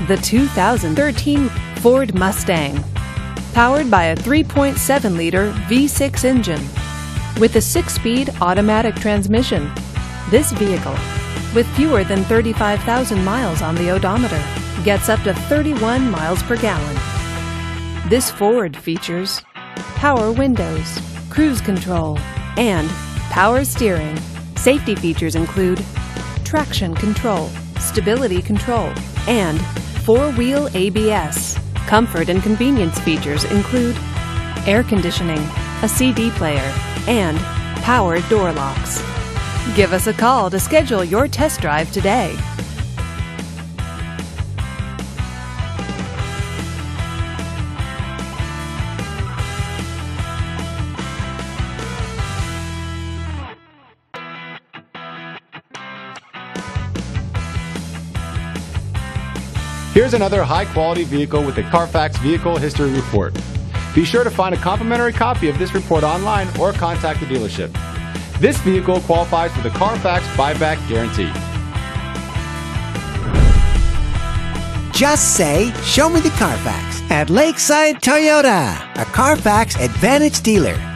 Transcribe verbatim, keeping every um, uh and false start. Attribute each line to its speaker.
Speaker 1: the two thousand thirteen Ford Mustang. Powered by a three point seven liter V six engine with a six-speed automatic transmission, this vehicle, with fewer than thirty-five thousand miles on the odometer, gets up to thirty-one miles per gallon. This Ford features power windows, cruise control, and power steering. Safety features include traction control, stability control, and four-wheel A B S. Comfort and convenience features include air conditioning, a C D player, and power door locks. Give us a call to schedule your test drive today.
Speaker 2: Here's another high-quality vehicle with a Carfax Vehicle History Report. Be sure to find a complimentary copy of this report online or contact the dealership. This vehicle qualifies for the Carfax Buyback Guarantee.
Speaker 3: Just say, "Show me the Carfax" at Lakeside Toyota, a Carfax Advantage dealer.